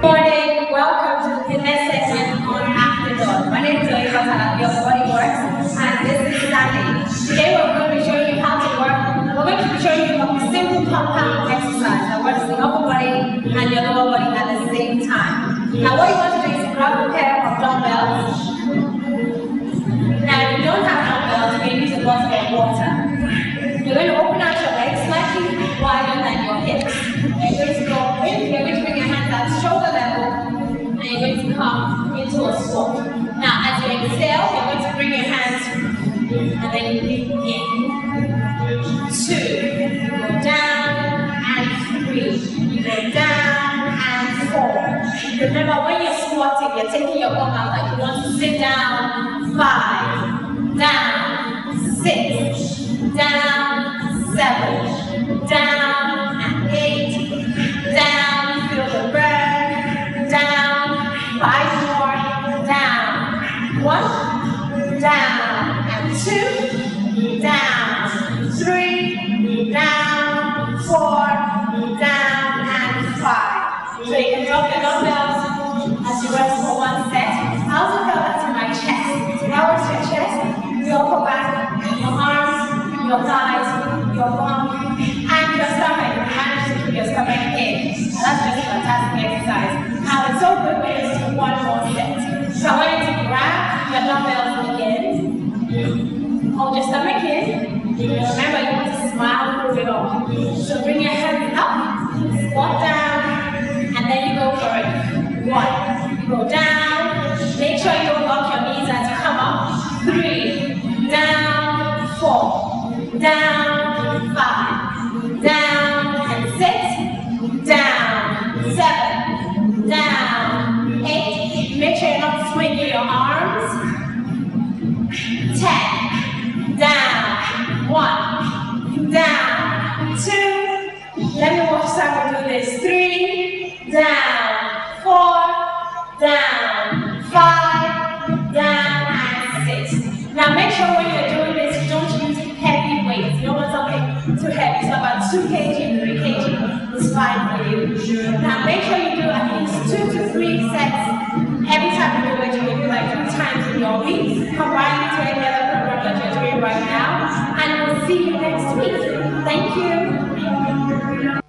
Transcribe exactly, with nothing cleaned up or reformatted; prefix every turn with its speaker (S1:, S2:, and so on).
S1: Good morning, welcome to the fitness session on Afternoon. My name is Oyinkan Talabi of Bodyworks, and this is Sunday. Today we're going to be showing you how to work. We're going to be showing you a simple compound exercise that works the upper body and your lower body at the same time. Now what you want to do is grab a pair of dumbbells. Now if you don't have dumbbells, you can use a bottle of water. You're going to open out your legs slightly wider than your hips. You're going to go in, you're going to bring your hands at shoulder level, and you're going to come into a squat. Now, as you exhale, you're going to bring your hands, and then you breathe in. Two, you go down, and three, you go down, and four. Remember, when you're squatting, you're taking your bum out like you want to sit down. Five, down, six, down, seven, down, and eight, down, feel the burn, down, five more, down, one, down, and two, down, three, down, four, down, and five. So you can drop your dumbbells as you rest for one set. I also felt that in my chest. So that was your chest, your upper back, your arms, your thighs, your bum, and your stomach. You manage to keep your stomach in. And that's just a fantastic exercise. Now it's so good when you do one more set. So I want you to grab your dumbbells again. Hold your stomach in. Remember, you want to smile through it all. So bring your hands up, squat down, and then you go for it. One, you go down. Make sure you don't lock your knees as you come up. Three, down, four, down, five, down, and six, down, seven, down, eight. Make sure you're not swinging your arms. Ten, down, one, down, two. Let me watch someone do this. Three, down, four, down, five, down, and six. Now make sure when you're doing this, you don't use heavy weights. You don't want something too heavy. So about two kilograms, three kilograms is fine for you. Now make sure you do at least two to three sets. Every time you do it, you will do like three times in your week. Combine it to any other program that you're doing right now. And we'll see you next week. Thank you.